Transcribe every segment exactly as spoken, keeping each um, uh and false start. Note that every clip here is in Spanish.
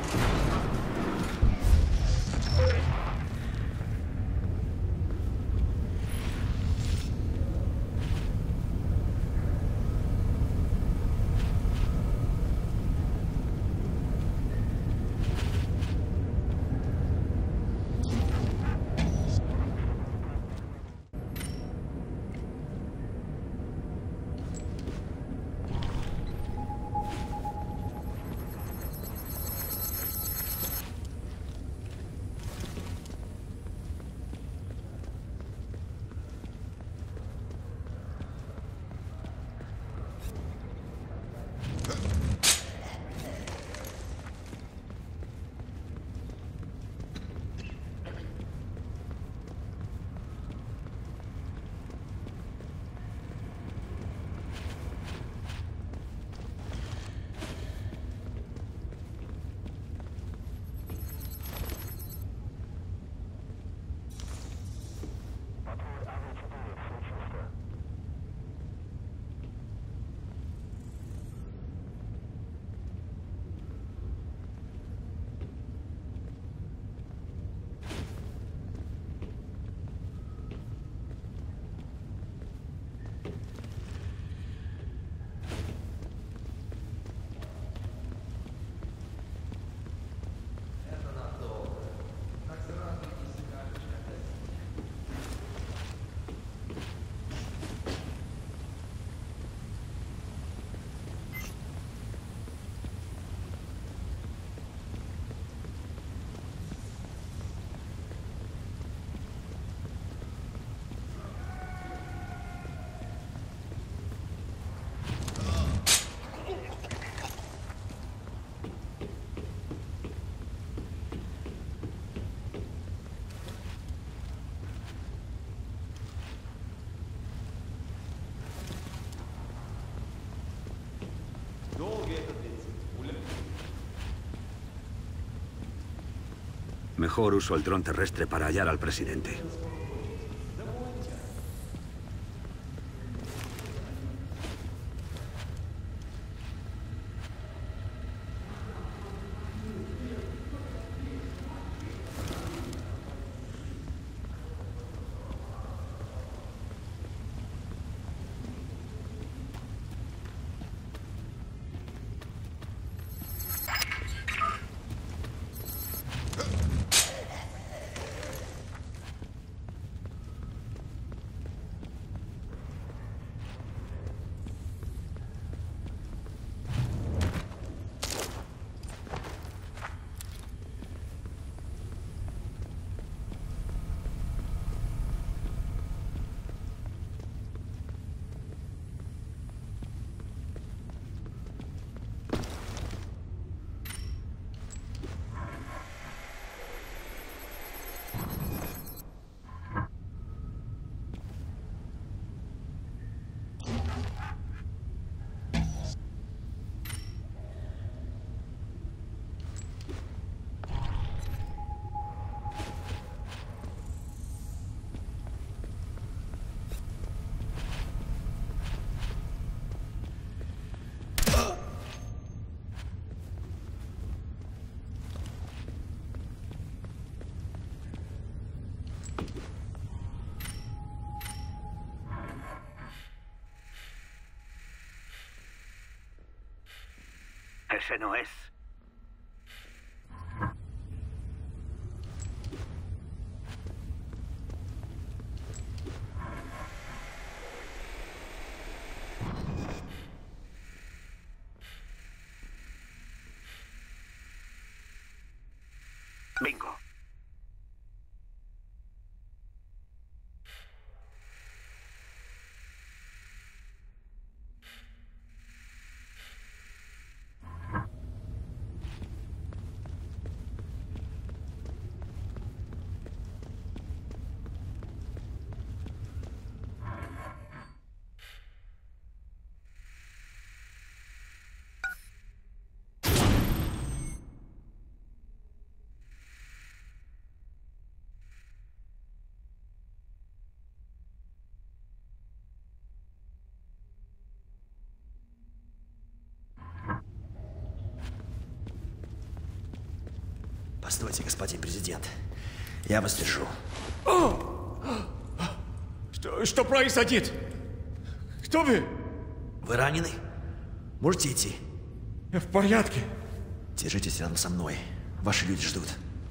Mejor uso el dron terrestre para hallar al presidente. Ese no es. Bingo. Постойте, господин президент. Я вас держу. Что, что происходит? Кто вы? Вы ранены? Можете идти? Я в порядке. Держитесь рядом со мной. Ваши люди ждут.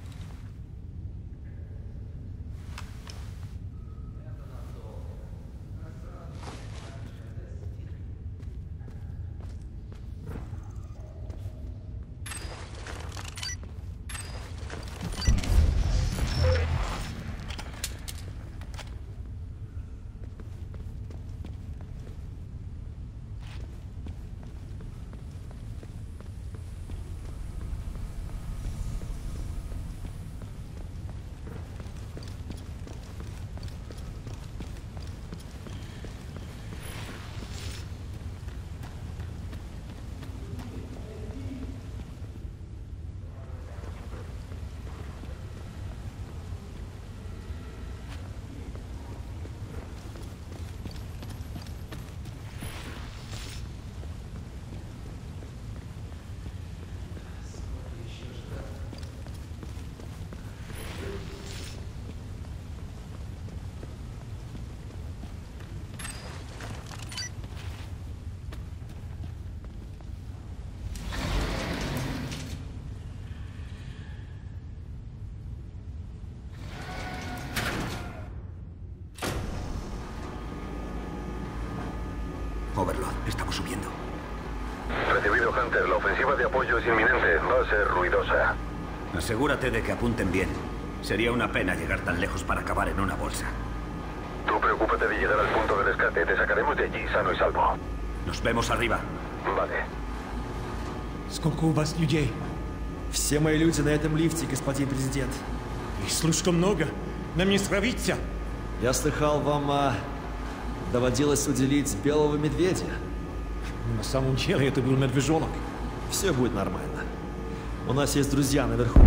Overlord, estamos subiendo. Recibido, Hunter. La ofensiva de apoyo es inminente. Va a ser ruidosa. Asegúrate de que apunten bien. Sería una pena llegar tan lejos para acabar en una bolsa. Tú preocúpate de llegar al punto de rescate. Te sacaremos de allí sano y salvo. Nos vemos arriba. Vale. Сколько у вас людей? Все мои люди на этом лифте, господин президент. Их слишком много. Нам не справиться. Я слыхал, вам а, доводилось уделить белого медведя. На самом деле это был медвежонок. Все будет нормально. У нас есть друзья наверху.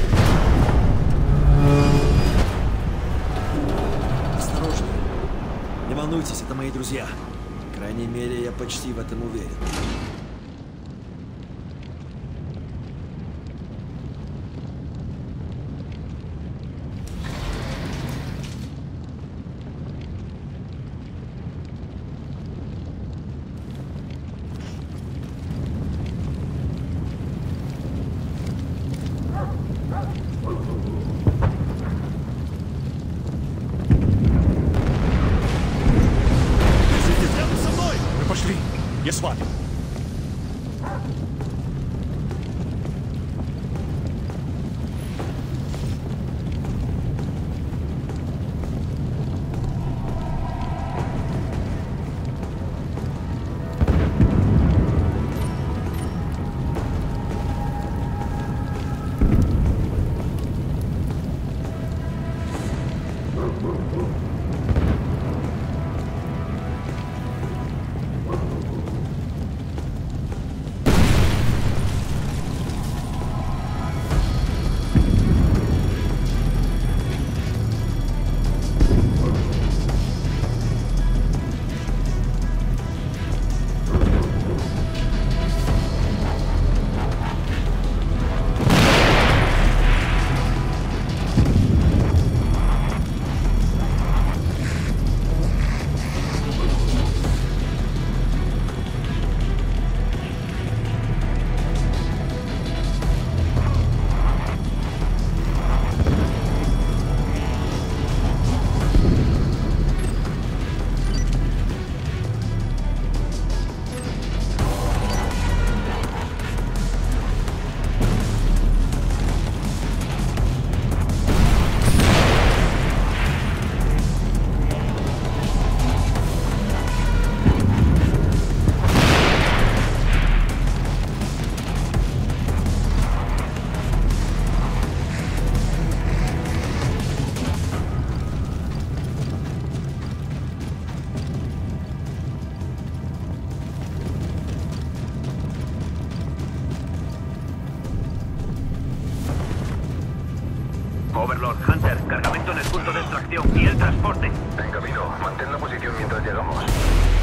Осторожно. Не волнуйтесь, это мои друзья. По крайней мере, я почти в этом уверен. Пошли, я с вами. Overlord, Hunter, cargamento en el punto de extracción y el transporte. En camino. Mantén la posición mientras llegamos.